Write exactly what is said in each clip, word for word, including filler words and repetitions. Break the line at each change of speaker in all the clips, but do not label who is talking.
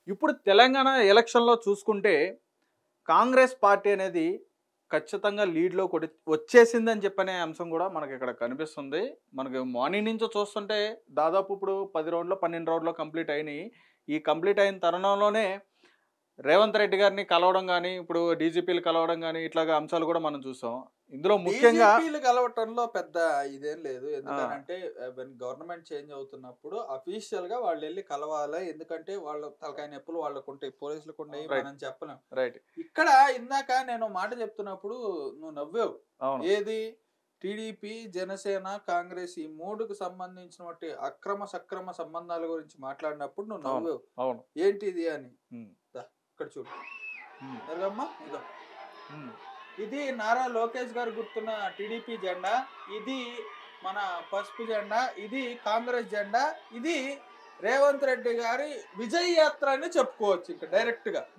ఇప్పుడు తెలంగాణ ఎలక్షన్లో చూసుకుంటే కాంగ్రెస్ పార్టీ అనేది ఖచ్చితంగా లీడ్లో కొట్టి వచ్చేసిందని చెప్పనే అంశం కూడా మనకి ఇక్కడ కనిపిస్తుంది. మనకి మార్నింగ్ నుంచి చూస్తుంటే దాదాపు ఇప్పుడు పది రౌండ్లో పన్నెండు రౌండ్లో కంప్లీట్ అయినాయి. ఈ కంప్లీట్ అయిన తరుణంలోనే రేవంత్ రెడ్డి గారిని కలవడం కానీ, ఇప్పుడు డీజీపీలు కలవడం కానీ ఇట్లాగా అంశాలు కూడా మనం చూసాం. ఇందులో ముఖ్యంగా
డీజీపీలు కలవటంలో పెద్ద ఇదేం లేదు. ఎందుకంటే గవర్నమెంట్ చేంజ్ అవుతున్నప్పుడు అఫీషియల్ గా వాళ్ళు వెళ్ళి కలవాలి. ఎందుకంటే వాళ్ళ తలకాయ నొప్పులు వాళ్ళకు ఉంటాయి, పోలీసులకు ఉంటాయి, మనం చెప్పలేం.
రైట్.
ఇక్కడ ఇందాక నేను మాట చెప్తున్నప్పుడు నువ్వు నవ్వావు. ఏది టీడీపీ, జనసేన, కాంగ్రెస్ ఈ మూడుకు సంబంధించినటువంటి అక్రమ సక్రమ సంబంధాల గురించి మాట్లాడినప్పుడు నువ్వు నవ్వావు.
అవును,
ఏంటిది అని. ఇక్కడ చూడు ఎరగమ్మా, ఇదో ఇది నారా లోకేష్ గారు గుర్తున్న టీడీపీ జెండా, ఇది మన పసుపు జెండా, ఇది కాంగ్రెస్ జెండా, ఇది రేవంత్ రెడ్డి గారి విజయ్ యాత్ర అని చెప్పుకోవచ్చు ఇంకా డైరెక్ట్ గా.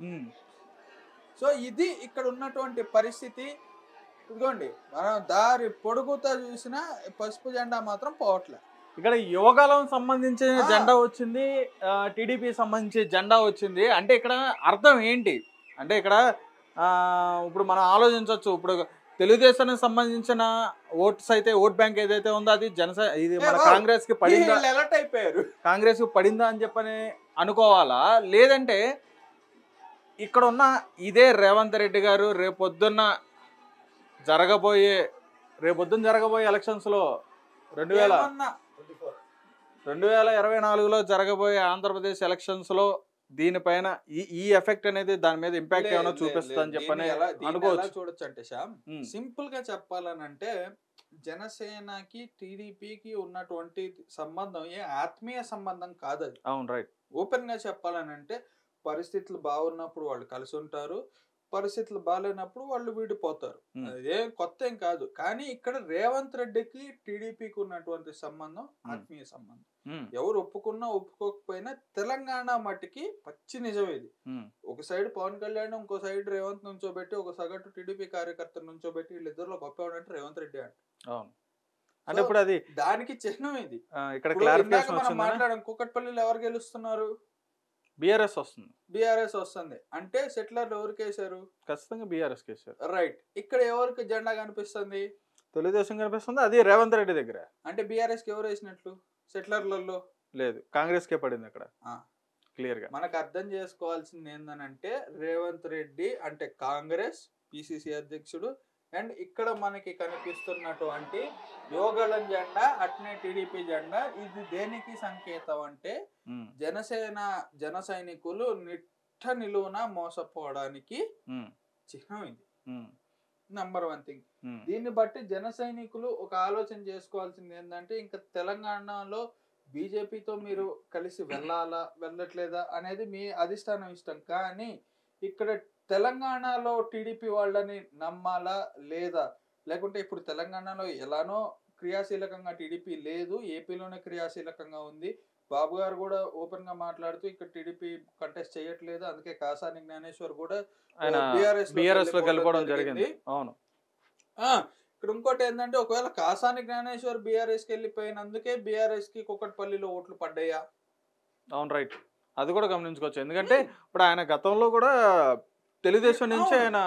సో ఇది ఇక్కడ ఉన్నటువంటి పరిస్థితి. ఇదిగోండి, మనం దారి పొడుగుతా చూసినా పసుపు జెండా మాత్రం పోవట్లే.
ఇక్కడ యువకాలం సంబంధించిన జెండా వచ్చింది, టీడీపీ సంబంధించి జెండా వచ్చింది. అంటే ఇక్కడ అర్థం ఏంటి అంటే ఇక్కడ ఇప్పుడు మనం ఆలోచించవచ్చు. ఇప్పుడు తెలుగుదేశానికి సంబంధించిన ఓట్స్ అయితే ఓట్ బ్యాంక్ ఏదైతే ఉందో అది జనసే ఇది మన కాంగ్రెస్ కి పడిందా,
అయిపోయారు
కాంగ్రెస్ కి పడిందా అని చెప్పని అనుకోవాలా, లేదంటే ఇక్కడ ఉన్న ఇదే రేవంత్ రెడ్డి గారు రేపొద్దున్న జరగబోయే రేపొద్దున్న జరగబోయే ఎలక్షన్స్ లో రెండు వేల రెండు వేల ఇరవై నాలుగులో జరగబోయే ఆంధ్రప్రదేశ్ ఎలక్షన్స్ లో దీనిపైన ఈ ఈ ఎఫెక్ట్ అనేది దాని మీద ఇంపాక్ట్ ఏమైనా చూపిస్తుంది అని చెప్పని అనుకోవచ్చు.
చూడొచ్చు అంటే శ్యామ్, సింపుల్ గా చెప్పాలనంటే జనసేనకి టీడీపీకి ఉన్నటువంటి సంబంధం ఏ ఆత్మీయ సంబంధం కాదు అది.
అవును, రైట్.
ఓపెన్ గా చెప్పాలనంటే పరిస్థితులు బాగున్నప్పుడు వాళ్ళు కలిసి ఉంటారు, పరిస్థితులు బాగాలేనప్పుడు వాళ్ళు విడిపోతారు. అదే కొత్త ఏం కాదు. కానీ ఇక్కడ రేవంత్ రెడ్డికి టీడీపీకి ఉన్నటువంటి సంబంధం ఆత్మీయ సంబంధం. ఎవరు ఒప్పుకున్నా ఒప్పుకోకపోయినా తెలంగాణ మట్టికి పచ్చి నిజం ఇది. ఒక సైడ్ పవన్ కళ్యాణ్, ఇంకో సైడ్ రేవంత్ నుంచోబెట్టి, ఒక సగటు టీడీపీ కార్యకర్త నుంచోబెట్టి వీళ్ళిద్దరిలో గొప్పవాడు అంటే రేవంత్ రెడ్డి అంటే.
అంటే ఇప్పుడు అది
దానికి చిహ్నం ఇది.
ఇక్కడ క్లారిఫికేషన్
మనం మాట్లాడాం. కూకట్పల్లిలో ఎవరు గెలుస్తున్నారు?
బీఆర్ఎస్ వస్తుంది.
బీఆర్ఎస్ వస్తుంది అంటే సెటిలర్లు ఎవరికి వేశారు?
ఖచ్చితంగా బీఆర్ఎస్ వేశారు.
రైట్. ఇక్కడ ఎవరికి జెండా కనిపిస్తుంది?
తెలుగుదేశం కనిపిస్తుంది. అది రేవంత్ రెడ్డి దగ్గర.
అంటే బీఆర్ఎస్ కి ఎవరు వేసినట్లు? సెటిలర్లలో లేదు,
కాంగ్రెస్ కే పడింది అక్కడ క్లియర్ గా.
మనకు అర్థం చేసుకోవాల్సింది ఏందనంటే రేవంత్ రెడ్డి అంటే కాంగ్రెస్ పిసిసి అధ్యక్షుడు, అండ్ ఇక్కడ మనకి కనిపిస్తున్నటువంటి యోగళం జెండా అట్నే టీడీపీ జెండా. ఇది దేనికి సంకేతం అంటే జనసేన జన సైనికులు నిట్ట నిలువున మోసపోవడానికి చిహ్నం ఇది. Number one thing. దీన్ని బట్టి జన సైనికులు ఒక ఆలోచన చేసుకోవాల్సింది ఏంటంటే ఇంకా తెలంగాణలో బీజేపీతో మీరు కలిసి వెళ్ళాలా వెళ్ళట్లేదా అనేది మీ అధిష్టానం ఇష్టం. కానీ ఇక్కడ తెలంగాణలో టీడీపీ వాళ్ళని నమ్మాలా లేదా, లేకుంటే ఇప్పుడు తెలంగాణలో ఎలానో క్రియాశీలకంగా టీడీపీ లేదు, ఏపీలోనే క్రియాశీలకంగా ఉంది. బాబు గారు కూడా ఓపెన్ గా మాట్లాడుతూ ఇక్కడ టీడీపీ కంటెస్ట్ చేయట్లేదు, అందుకే కాసాని జ్ఞానేశ్వర్ కూడా
బీఆర్ఎస్ లో గెలుపడం జరిగింది. అవును.
ఇక్కడ ఇంకోటి ఏంటంటే ఒకవేళ కాసాని జ్ఞానేశ్వర్ బీఆర్ఎస్ కి వెళ్ళిపోయినందుకే బీఆర్ఎస్ కి కూకట్పల్లిలో ఓట్లు పడ్డాయా?
అవును, రైట్. అది కూడా గమనించుకోవచ్చు. ఎందుకంటే ఇప్పుడు ఆయన గతంలో కూడా తెలుగుదేశం నుంచి ఆయన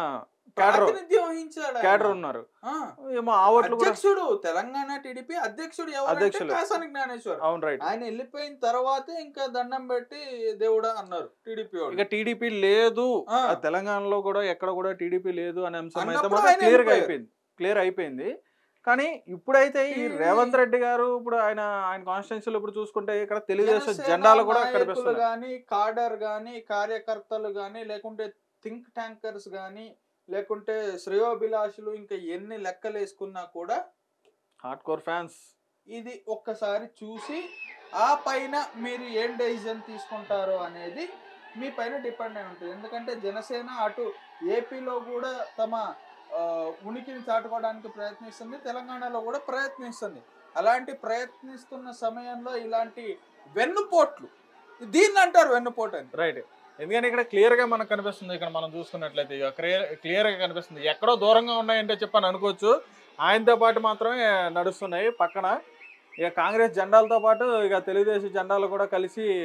క్యాడర్ ఉన్నారు.
అధ్యక్షుడు తెలంగాణ టీడీపీ అధ్యక్షుడు ఎవరు? కాసాని జ్ఞానేశ్వర్.
అవును, రైట్.
ఆయన వెళ్ళిపోయిన తర్వాత ఇంకా దండం పెట్టి దేవుడా అన్నారు టీడీపీ.
ఇక టీడీపీ లేదు తెలంగాణలో కూడా, ఎక్కడ కూడా టీడీపీ లేదు అనే అంశం అయితే క్లియర్ గా అయిపోయింది క్లియర్ అయిపోయింది కానీ ఇప్పుడైతే ఈ రేవంత్ రెడ్డి గారు ఇప్పుడు ఆయన ఆయన కాన్స్టిట్యూన్సీలో ఇప్పుడు చూసుకుంటే ఇక్కడ తెలుగుదేశం జెండాలు కూడా కనిపిస్తున్నాయి.
కానీ కాడర్ గానీ, కార్యకర్తలు గానీ, లేకుంటే థింక్ ట్యాంకర్స్ గానీ, లేకుంటే శ్రేయోభిలాషులు, ఇంకా ఎన్ని లెక్కలు వేసుకున్నా కూడా
హార్డ్ కోర్ ఫ్యాన్స్
ఇది ఒక్కసారి చూసి ఆ పైన మీరు ఏం డెసిజన్ తీసుకుంటారో అనేది మీ పైన డిపెండ్ అయి ఉంటుంది. ఎందుకంటే జనసేన అటు ఏపీలో కూడా తమ ఉనికిని చాటుకోవడానికి ప్రయత్నిస్తుంది, తెలంగాణలో కూడా ప్రయత్నిస్తుంది. అలాంటి ప్రయత్నిస్తున్న సమయంలో ఇలాంటి వెన్నుపోట్లు, దీన్ని అంటారు వెన్నుపోటు అని.
రైట్. ఎందుకంటే ఇక్కడ క్లియర్ గా మనకు కనిపిస్తుంది. ఇక్కడ మనం చూసుకున్నట్లయితే ఇక క్లియర్ క్లియర్ గా కనిపిస్తుంది. ఎక్కడో దూరంగా ఉన్నాయంటే చెప్పని అనుకోవచ్చు, ఆయనతో పాటు మాత్రమే నడుస్తున్నాయి పక్కన. ఇక కాంగ్రెస్ జెండాలతో పాటు ఇక తెలుగుదేశం జెండాలు కూడా కలిసి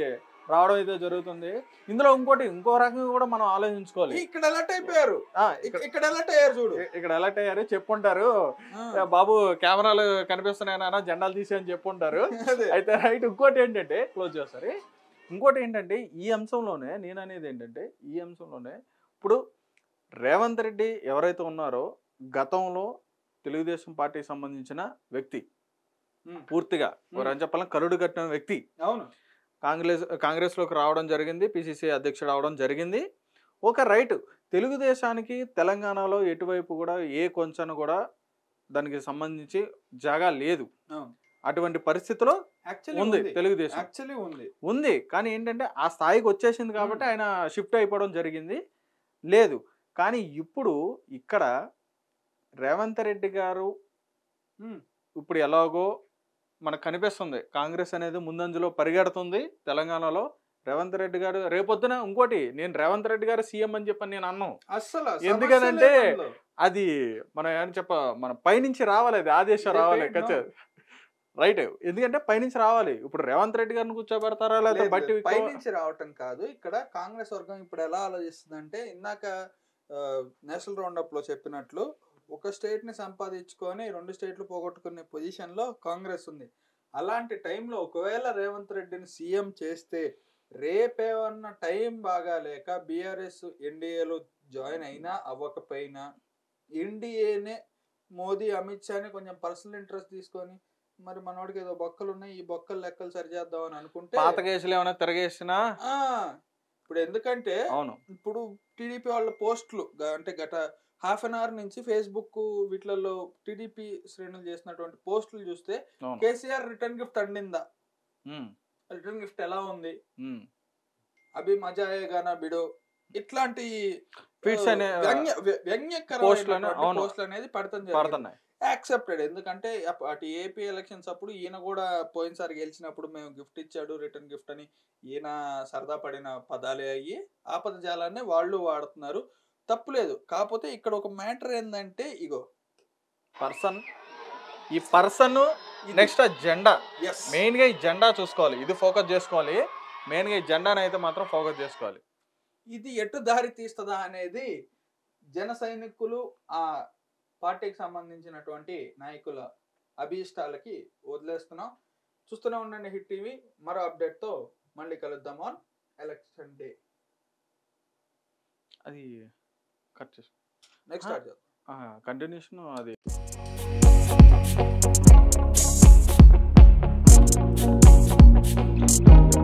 రావడం అయితే జరుగుతుంది. ఇందులో ఇంకోటి ఇంకో రకంగా కూడా మనం ఆలోచించుకోవాలి.
ఇక్కడ ఎలర్ట్ అయిపోయారు,
ఆ,
ఇక్కడ ఎలర్ట్ అయ్యారు చూడు,
ఇక్కడ ఎలర్ట్ అయ్యారు చెప్పుంటారు, బాబు కెమెరాలు కనిపిస్తున్నాయి నాన్న జెండాలు తీసి అని చెప్పుంటారు. అయితే రైట్. ఇంకోటి ఏంటంటే క్లోజ్ చేస్తారు. ఇంకోటి ఏంటంటే ఈ అంశంలోనే నేను అనేది ఏంటంటే ఈ అంశంలోనే ఇప్పుడు రేవంత్ రెడ్డి ఎవరైతే ఉన్నారో గతంలో తెలుగుదేశం పార్టీకి సంబంధించిన వ్యక్తి, పూర్తిగా ఎవరైనా చెప్పాలని కరుడు కట్టిన వ్యక్తి.
అవును.
కాంగ్రెస్ కాంగ్రెస్లోకి రావడం జరిగింది, పిసిసి అధ్యక్షుడు అవడం జరిగింది. ఒక రైట్ తెలుగుదేశానికి తెలంగాణలో ఎటువైపు కూడా ఏ కొంచెం కూడా దానికి సంబంధించి జాగా లేదు. అటువంటి పరిస్థితిలో ఉంది తెలుగుదేశం
ఉంది
ఉంది కానీ ఏంటంటే ఆ స్థాయికి వచ్చేసింది కాబట్టి ఆయన షిఫ్ట్ అయిపోవడం జరిగింది. లేదు కానీ ఇప్పుడు ఇక్కడ రేవంత్ రెడ్డి గారు ఇప్పుడు ఎలాగో మనకు కనిపిస్తుంది కాంగ్రెస్ అనేది ముందంజలో పరిగెడుతుంది తెలంగాణలో. రేవంత్ రెడ్డి గారు రేపొద్దున ఇంకోటి నేను రేవంత్ రెడ్డి గారు సీఎం అని చెప్పని నేను అన్నాను.
అసలు
ఎందుకనంటే అది మనం ఏమని చెప్ప మన పైనుంచి రావాలి, అది ఆదేశం రావాలి రైట్. ఎందుకంటే పైనుంచి రావాలి. ఇప్పుడు రేవంత్ రెడ్డి గారిని కూర్చోబెడతారా లేదా బట్టి
పైనుంచి రావటం కాదు. ఇక్కడ కాంగ్రెస్ వర్గం ఇప్పుడు ఎలా ఆలోచిస్తుందంటే ఇందాక నేషనల్ రౌండ్ అప్ లో చెప్పినట్లు ఒక స్టేట్ ని సంపాదించుకొని రెండు స్టేట్లు పోగొట్టుకునే పొజిషన్ లో కాంగ్రెస్ ఉంది. అలాంటి టైంలో ఒకవేళ రేవంత్ రెడ్డిని సీఎం చేస్తే రేపేమన్నా టైం బాగా లేక బీఆర్ఎస్ ఎన్డీఏలో జాయిన్ అయినా అవ్వకపోయినా ఎన్డీఏనే మోదీ అమిత్ షాని కొంచెం పర్సనల్ ఇంట్రెస్ట్ తీసుకొని మరి మనోడికి ఏదో బొక్కలు ఉన్నాయి ఈ బొక్కలు లెక్కలు సరిచేద్దాం అని అనుకుంటే
పాత కేసులు ఏమైనా తిరగేసినా
ఇప్పుడు ఎందుకంటే
అవును
ఇప్పుడు టీడీపీ వాళ్ళ పోస్టులు అంటే గత హాఫ్ అన్ అవర్ నుంచి ఫేస్బుక్ వీటిలలో టీడీపీ శ్రేణులు చేసినటువంటి పోస్టులు చూస్తే కేసీఆర్ రిటర్న్ గిఫ్ట్ అందిందా, రిటర్న్ గిఫ్ట్ ఎలా ఉంది, అభి మజా అయ్యేగానా బిడో ఇట్లాంటి వ్యంగ్యకరమైన పోస్టులు అనేది పడుతుంది. యాక్సెప్టెడ్. ఎందుకంటే అటు ఏపీ ఎలక్షన్స్ అప్పుడు ఈయన కూడా పోయినసారి గెలిచినప్పుడు మేము గిఫ్ట్ ఇచ్చాడు రిటర్న్ గిఫ్ట్ అని ఈయన సరదా పడిన పదాలే అయ్యి ఆ పదజాలాన్ని వాళ్ళు వాడుతున్నారు. తప్పులేదు. కాకపోతే ఇక్కడ ఒక మ్యాటర్ ఏంటంటే ఇగో
పర్సన్ ఈ పర్సన్ నెక్స్ట్ జెండా మెయిన్ గా ఈ జెండా చూసుకోవాలి, ఇది ఫోకస్ చేసుకోవాలి. మెయిన్ గా ఈ జెండాని అయితే మాత్రం ఫోకస్ చేసుకోవాలి.
ఇది ఎటు దారి తీస్తుందా అనేది జన సైనికులు ఆ పార్టీకి సంబంధించినటువంటి నాయకుల అభీష్టాలకి వదిలేస్తున్నాం. చూస్తూనే ఉండండి హిట్ టీవీ. మరో అప్డేట్ తో మళ్ళీ కలుద్దాం ఆన్ ఎలక్షన్ డే.
అది కట్ చేసి
నెక్స్ట్ స్టార్ట్ చేద్దాం.
కంటిన్యూషన్ అది